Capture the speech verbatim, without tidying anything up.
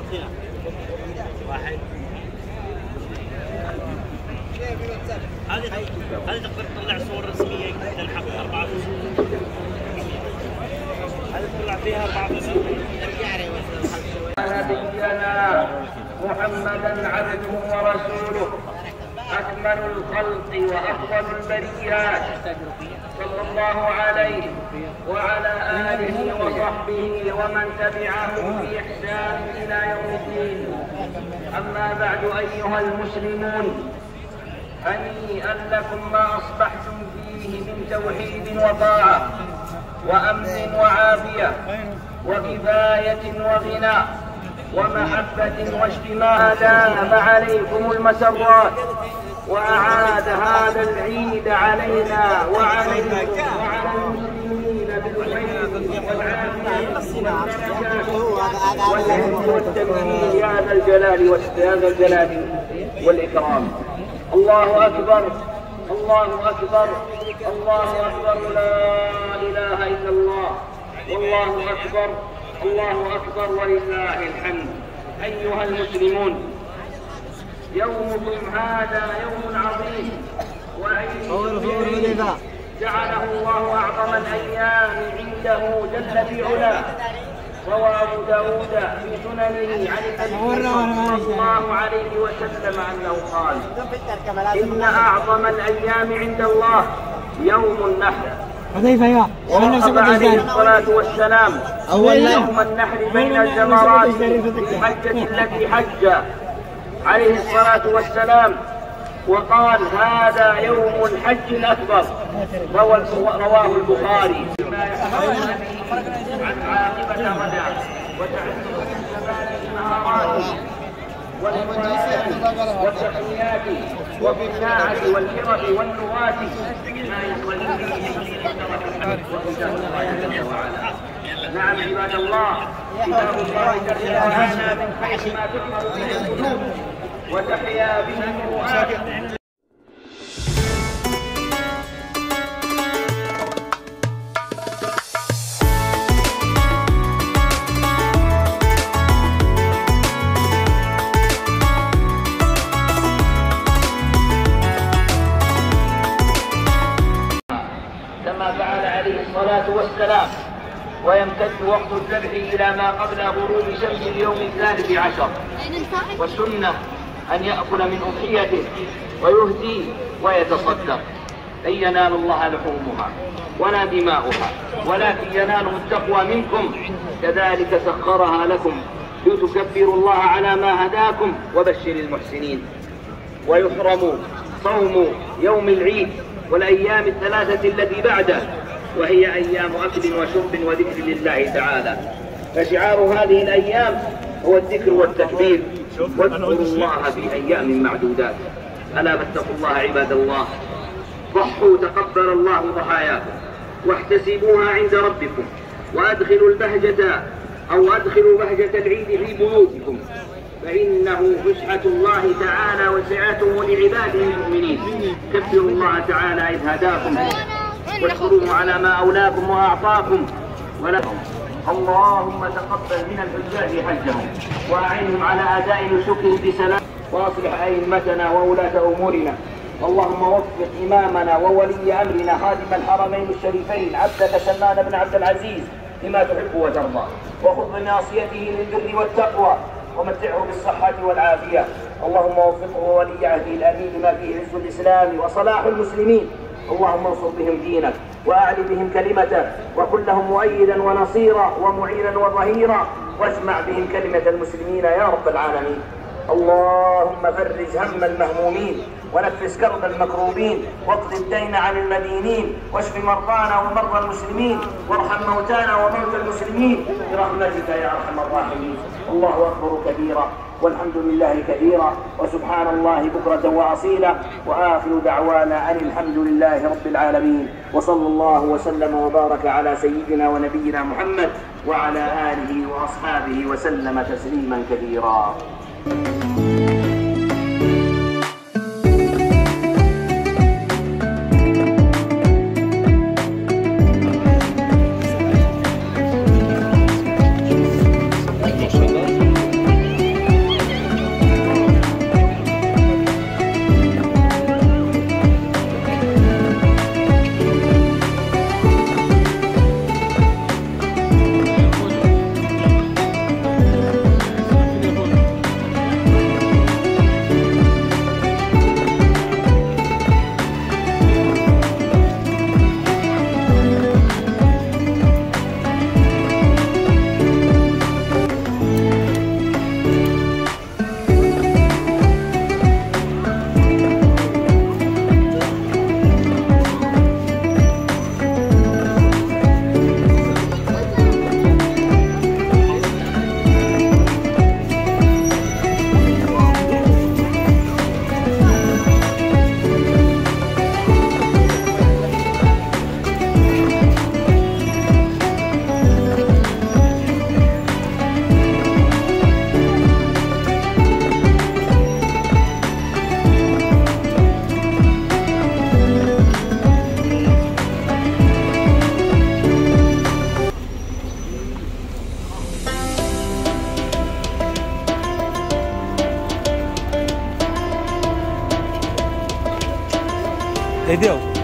واحد. هذه هذه تقدر تطلع صور رسميه للحق أربعة فصول. هذه تطلع فيها أربعة فصول. نبينا محمدا عبده ورسوله أكمل الخلق وأفضل البريات صلى الله عليه وعلى آله وصحبه ومن تبعهم بإحسان إلى يوم الدين. أما بعد أيها المسلمون، هنيئا لكم ما أصبحتم فيه من توحيد وطاعة وأمن وعافية وكفاية وغنى ومحبة واجتماع. دام عليكم المسرات وأعاد هذا العيد علينا وعليكم وعلى المسلمين بالخير والعافية والعلم والتمكين يا ذا الجلال وهذا الجلال والإكرام. الله أكبر الله أكبر الله أكبر، لا إله إلا الله، والله أكبر الله أكبر ولله الحمد. أيها المسلمون، يومكم هذا يوم عظيم وعيد جعله الله أعظم الأيام عنده جل في علاه. روى أبو داود في سننه عن النبي صلى الله عليه وسلم أنه قال: إن أعظم الأيام عند الله يوم النحر. ووقف عليه الصلاة والسلام يوم النحر بين الجمرات في الحجة التي حج عليه الصلاة والسلام، وقال: هذا يوم الحج الأكبر. رواه البخاري. ما يحفظون به عن عاقبة غدا وتعلم الزمان المهارات والروايات والتقنيات وفي الساعة والحرف واللغات ما يتولى به وكتاب الله جل وعلا. نعم عباد الله، كتاب الله جل وعلا من خير ما تحفظ به القلوب وتحيا به المروءات. كما فعل عليه الصلاة والسلام، ويمتد وقت الذبح إلى ما قبل غروب شمس اليوم الثالث عشر. والسنة أن يأكل من أضحيته ويهدي ويتصدق. لن ينال الله لحومها ولا دماؤها ولكن يناله التقوى منكم، كذلك سخرها لكم لتكبروا الله على ما هداكم وبشر المحسنين. ويحرم صوم يوم العيد والأيام الثلاثة التي بعده، وهي أيام أكل وشرب وذكر لله تعالى. فشعار هذه الأيام هو الذكر والتكبير، واذكروا الله في أيام معدودات. ألا فاتقوا الله عباد الله، ضحوا تقبل الله ضحاياكم واحتسبوها عند ربكم، وأدخلوا البهجة أو أدخلوا بهجة العيد في بيوتكم، فإنه فسحة الله تعالى وسعته لعباده المؤمنين. كبروا الله تعالى إذ هداكم واشكروه على ما أولاكم وأعطاكم ولكم. اللهم تقبل من الحجاج حجهم وأعنهم على أداء نسكهم بسلام، وأصلح أئمتنا وولاة أمورنا. اللهم وفق إمامنا وولي أمرنا خادم الحرمين الشريفين عبدك سلمان بن عبد العزيز لما تحب وترضى، وخذ بناصيته للبر والتقوى ومتعه بالصحة والعافية. اللهم وفقه وولي عهده الأمين لما فيه عز الإسلام وصلاح المسلمين. اللهم انصر بهم دينك وأعل بهم كلمته، وكن لهم مؤيدا ونصيرا ومعينا وظهيرا، واجمع بهم كلمة المسلمين يا رب العالمين. اللهم فرج هم المهمومين ونفس كرب المكروبين، واقض الدين عن المدينين، واشف مرضانا ومرضى المسلمين، وارحم موتانا وموتى المسلمين برحمتك يا ارحم الراحمين. الله اكبر كبيرا والحمد لله كثيرا وسبحان الله بكرة وأصيلا، وآخر دعوانا أن الحمد لله رب العالمين، وصلى الله وسلم وبارك على سيدنا ونبينا محمد وعلى آله وأصحابه وسلم تسليما كثيرا. ايديهم